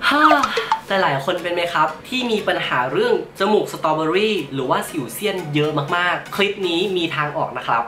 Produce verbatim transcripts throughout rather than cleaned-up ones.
ฮ่าแต่หลายคนเป็นไหมครับที่มีปัญหาเรื่องจมูกสตรอเบอรี่หรือว่าสิวเซียนเยอะมากๆคลิปนี้มีทางออกนะครับ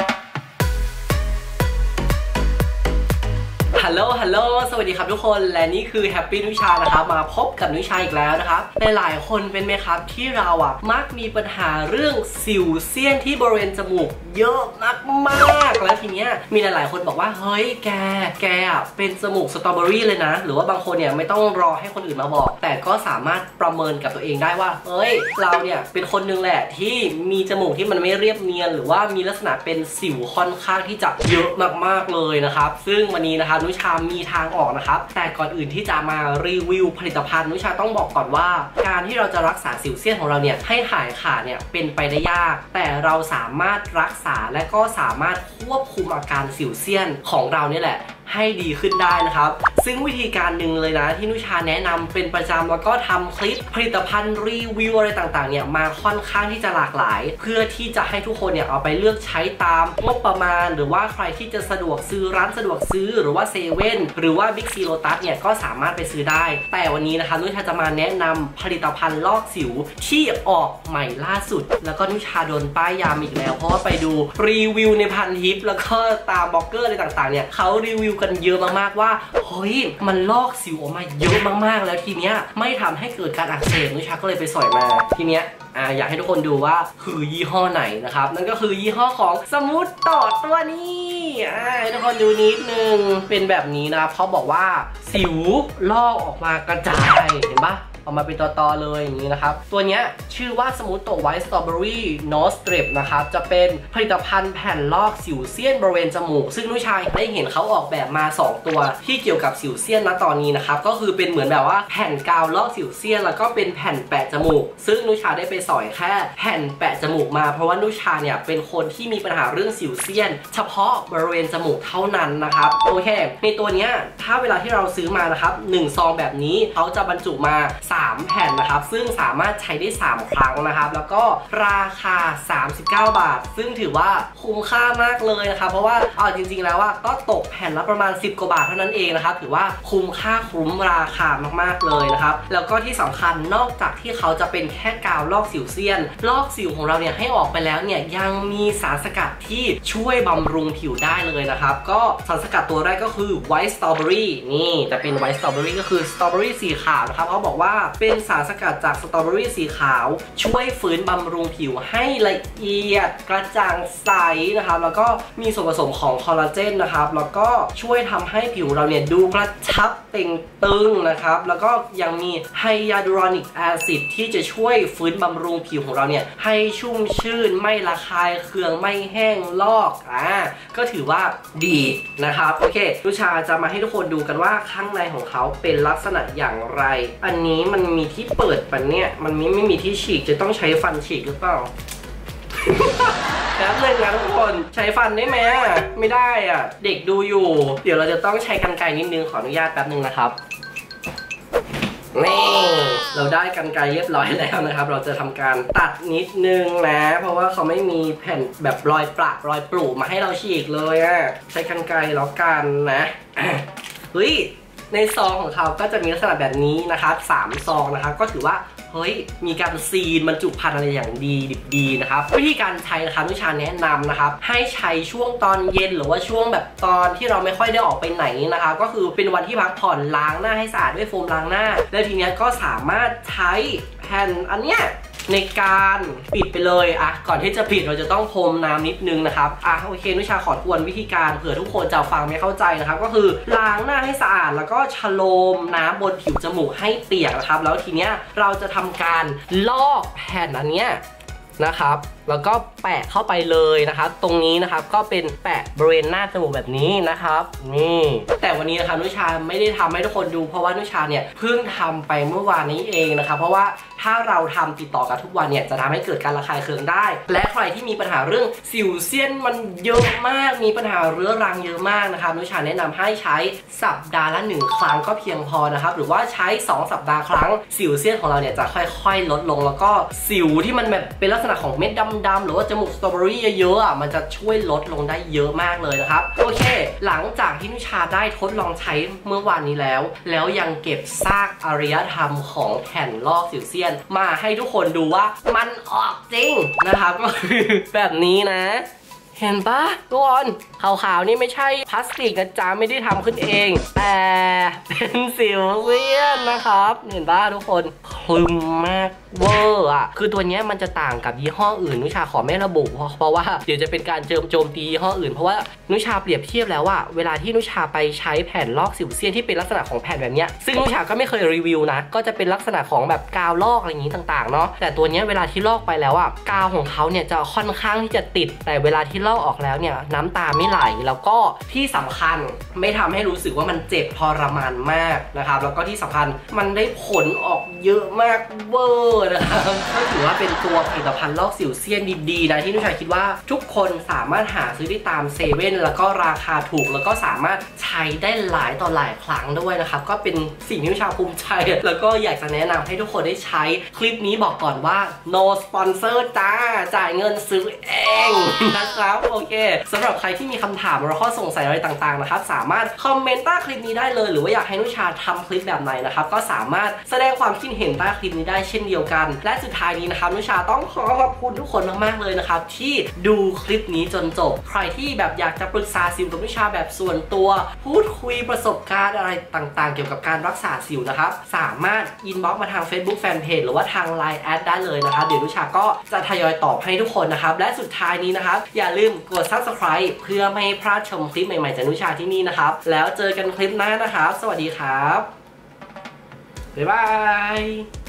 ฮัลโหลฮัลโหลสวัสดีครับทุกคนและนี่คือแฮปปี้นุชานะครับมาพบกับนุชาอีกแล้วนะครับแต่หลายคนเป็นไหมครับที่เราอ่ะมักมีปัญหาเรื่องสิวเซียนที่บริเวณจมูกเยอะมากๆแล้วทีเนี้ยมีหลายๆคนบอกว่าเฮ้ยแกแกอ่ะเป็นจมูกสตรอเบอรี่เลยนะหรือว่าบางคนเนี่ยไม่ต้องรอให้คนอื่นมาบอกแต่ก็สามารถประเมินกับตัวเองได้ว่าเฮ้ยเราเนี่ยเป็นคนนึงแหละที่มีจมูกที่มันไม่เรียบเนียนหรือว่ามีลักษณะเป็นสิวค่อนข้างที่จะเยอะมากๆเลยนะครับซึ่งวันนี้นะครับนุชามีทางออกนะครับแต่ก่อนอื่นที่จะมารีวิวผลิตภัณฑ์นุชาต้องบอกก่อนว่าการที่เราจะรักษาสิวเซียนของเราเนี่ยให้หายขาดเนี่ยเป็นไปได้ยากแต่เราสามารถรักษาและก็สามารถควบคุมอาการสิวเซียนของเราเนี่ยแหละให้ดีขึ้นได้นะครับซึ่งวิธีการหนึ่งเลยนะที่นุชาแนะนำเป็นประจำแล้วก็ทำคลิปผลิตภัณฑ์รีวิวอะไรต่างๆเนี่ยมาค่อนข้างที่จะหลากหลายเพื่อที่จะให้ทุกคนเนี่ยเอาไปเลือกใช้ตามงบประมาณหรือว่าใครที่จะสะดวกซื้อร้านสะดวกซื้อหรือว่าเซเว่นหรือว่าบิ๊กซีโลตัสเนี่ยก็สามารถไปซื้อได้แต่วันนี้นะคะนุชาจะมาแนะนำผลิตภัณฑ์ลอกสิวที่ออกใหม่ล่าสุดแล้วก็นุชาโดนป้ายยามอีกแล้วเพราะว่าไปดูรีวิวในพันทิปแล้วก็ตามบล็อกเกอร์อะไรต่างๆเนี่ยเขารีวิวกันเยอะมากๆว่าเฮ้ยมันลอกสิวออกมาเยอะมากๆแล้วทีเนี้ยไม่ทำให้เกิดการอักเสบนุชาก็เลยไปสอยมาทีเนี้ยอ่าอยากให้ทุกคนดูว่าคือยี่ห้อไหนนะครับนั่นก็คือยี่ห้อของสมูทต่อตัวนี้อ่าให้ทุกคนดูนิดนึงเป็นแบบนี้นะเขาบอกว่าสิวลอกออกมากระจายเห็นปะออกมาเป็นตอๆเลยอย่างนี้นะครับตัวนี้ชื่อว่าสมูทโตไวท์สตรอเบอรี่โนสเตรปนะครับจะเป็นผลิตภัณฑ์แผ่นลอกสิวเซียนบริเวณจมูกซึ่งนุชาได้เห็นเขาออกแบบมาสองตัวที่เกี่ยวกับสิวเซียนณตอนนี้นะครับก็คือเป็นเหมือนแบบว่าแผ่นกาวลอกสิวเซียนแล้วก็เป็นแผ่นแปะจมูกซึ่งนุชาได้ไปสอยแค่แผ่นแปะจมูกมาเพราะว่านุชาเนี่ยเป็นคนที่มีปัญหาเรื่องสิวเซียนเฉพาะบริเวณจมูกเท่านั้นนะครับโอเคในตัวนี้ถ้าเวลาที่เราซื้อมานะครับหนึ่งซองแบบนี้เขาจะบรรจุมาสามแผ่นนะครับซึ่งสามารถใช้ได้สามครั้งนะครับแล้วก็ราคาสามสิบเก้าบาทซึ่งถือว่าคุ้มค่ามากเลยนะครับเพราะว่าเอาจริงๆแล้วว่าก็ตกแผ่นละประมาณสิบกว่าบาทเท่านั้นเองนะครับถือว่าคุ้มค่าคุ้มราคามากๆเลยนะครับแล้วก็ที่สำคัญนอกจากที่เขาจะเป็นแค่กาวลอกสิวเซียนลอกสิวของเราเนี่ยให้ออกไปแล้วเนี่ยยังมีสารสกัดที่ช่วยบำรุงผิวได้เลยนะครับก็สารสกัดตัวแรกก็คือไวท์สตรอเบอรี่นี่จะเป็นไวท์สตรอเบอรี่ก็คือสตรอเบอรี่สีขาวนะครับเขาบอกว่าเป็นสารสกัดจากสตรอเบอรี่สีขาวช่วยฟื้นบำรุงผิวให้ละเอียดกระจ่างใสนะครับแล้วก็มีส่วนผสมของคอลลาเจนนะครับแล้วก็ช่วยทำให้ผิวเราเนี่ยดูกระชับเต่งตึงนะครับแล้วก็ยังมีไฮยาลูรอนิกแอซิดที่จะช่วยฟื้นบำรุงผิวของเราเนี่ยให้ชุ่มชื่นไม่ระคายเคืองไม่แห้งลอกอ่าก็ถือว่าดีนะครับโอเคนุชาจะมาให้ทุกคนดูกันว่าข้างในของเขาเป็นลักษณะอย่างไรอันนี้มันมีที่เปิดปันเนี่ยมันไม่ไม่มีที่ฉีกจะต้องใช้ฟันฉีกหรือเปล่า แล้วเลยนะทุกคนใช้ฟันได้ไหมไม่ได้อ่ะเด็กดูอยู่เดี๋ยวเราจะต้องใช้กรรไกรนิดนึงขออนุญาตแป๊บนึงนะครับนี่เราได้กรรไกรเรียบร้อยแล้วนะครับเราจะทำการตัดนิดนึงนะเพราะว่าเขาไม่มีแผ่นแบบรอยประรอยปลูมาให้เราฉีกเลยอ่ะใช้กรรไกรแล้วกันนะเฮ้ยในซองของเขาก็จะมีลักษณะแบบนี้นะครับสามซองนะครับก็ถือว่าเฮ้ยมีการซีนบรรจุภัณฑ์อะไรอย่างดีดิบดีนะครับวิธีการใช้นะครับวิชาแนะนำนะครับให้ใช้ช่วงตอนเย็นหรือว่าช่วงแบบตอนที่เราไม่ค่อยได้ออกไปไหนนะครับก็คือเป็นวันที่พักผ่อนล้างหน้าให้สะอาดด้วยโฟมล้างหน้าแล้วทีเนี้ยก็สามารถใช้แผ่นอันเนี้ยในการปิดไปเลยอ่ะก่อนที่จะปิดเราจะต้องพรมน้ำนิดนึงนะครับอ่ะโอเคนุชาขอทวนวิธีการเผื่อทุกคนจะฟังไม่เข้าใจนะครับก็คือล้างหน้าให้สะอาดแล้วก็ชโลมน้ำบนผิวจมูกให้เปียกนะครับแล้วทีเนี้ยเราจะทำการลอกแผ่นอันเนี้ยนะครับแล้วก็แปะเข้าไปเลยนะครับตรงนี้นะครับก็เป็นแปะบริเวณหน้าจมูกแบบนี้นะครับนี่แต่วันนี้นะครับนุชาไม่ได้ทำให้ทุกคนดูเพราะว่านุชาเนี่ยเพิ่งทำไปเมื่อวานนี้เองนะครับเพราะว่าถ้าเราทำติดต่อกันทุกวันเนี่ยจะทำให้เกิดการระคายเคืองได้และใครที่มีปัญหาเรื่องสิวเซียนมันเยอะมากมีปัญหาเรื้อรังเยอะมากนะครับนุชาแนะนำให้ใช้สัปดาห์ละหนึ่งครั้งก็เพียงพอนะครับหรือว่าใช้สองสัปดาห์ครั้งสิวเซียนของเราเนี่ยจะค่อยๆลดลงแล้วก็สิวที่มันแบบเป็นลักษษณะของเม็ดดำๆหรือว่าจมูกสตรอเบอรี่เยอะๆอ่ะมันจะช่วยลดลงได้เยอะมากเลยนะครับโอเคหลังจากที่นุชาได้ทดลองใช้เมื่อวานนี้แล้วแล้วยังเก็บซากอารยธรรมของแผ่นลอกสิวเซียนมาให้ทุกคนดูว่ามันออกจริงนะครับก็คือแบบนี้นะเห็นปะทุกคนขาวๆนี่ไม่ใช่พลาสติกนะจ๊ะไม่ได้ทำขึ้นเองแต่เป็นสิวเซียนนะครับเห็นปะทุกคนคลึมมากเวอร์อ่ะคือตัวนี้มันจะต่างกับยี่ห้ออื่นนุชาขอไม่ระบุเพราะว่าเดี๋ยวจะเป็นการเจิมโจมตียี่ห้ออื่นเพราะว่านุชาเปรียบเทียบแล้วว่าเวลาที่นุชาไปใช้แผ่นลอกสิวเซียนที่เป็นลักษณะของแผ่นแบบนี้ซึ่งนุชาก็ไม่เคยรีวิวนะก็จะเป็นลักษณะของแบบกาวลอกอะไรอย่างนี้ต่างๆเนาะแต่ตัวนี้เวลาที่ลอกไปแล้วอ่ะกาวของเขาเนี่ยจะค่อนข้างที่จะติดแต่เวลาที่ลอกออกแล้วเนี่ยน้ำตาไม่ไหลแล้วก็ที่สำคัญไม่ทำให้รู้สึกว่ามันเจ็บทรมานมากนะครับแล้วก็ที่สำคัญมันได้ผลออกเยอะมากเวอร์นะครับก็ถือว่าเป็นตัวผลิตภัณฑ์ลอกสิวเซียนดีๆนะที่นุชาคิดว่าทุกคนสามารถหาซื้อได้ตามเซเว่นแล้วก็ราคาถูกแล้วก็สามารถใช้ได้หลายต่อหลายครั้งด้วยนะครับก็เป็นสิ่งที่นุชาภูมิใจแล้วก็อยากจะแนะนำให้ทุกคนได้ใช้คลิปนี้บอกก่อนว่า no sponsor จ้าจ่ายเงินซื้อเองนะครับโอเคสำหรับใครที่มีคำถามหรือข้อสงสัยอะไรต่างๆนะครับสามารถคอมเมนต์ใต้คลิปนี้ได้เลยหรือว่าอยากให้นุชาทำคลิปแบบไหนนะครับก็สามารถแสดงความคิดเห็นใต้คลิปนี้ได้เช่นเดียวกันและสุดท้ายนี้นะครับนุชาต้องขอขอบคุณทุกคนมากๆเลยนะครับที่ดูคลิปนี้จนจบใครที่แบบอยากจะปรึกษาสิวกับนุชาแบบส่วนตัวพูดคุยประสบการณ์อะไรต่างๆเกี่ยวกับการรักษาสิวนะครับสามารถอินบ็อกซ์มาทาง Facebook Fanpage หรือว่าทาง ไลน์ แอดได้เลยนะครับเดี๋ยวนุชาก็จะทยอยตอบให้ทุกคนนะครับและสุดท้ายนี้นะครับอย่าลืมกด ซับสไครบ์ เพื่อไม่พลาดชมคลิปใหม่ๆจากนุชาที่นี่นะครับแล้วเจอกันคลิปหน้านะครับสวัสดีครับบ๊ายบาย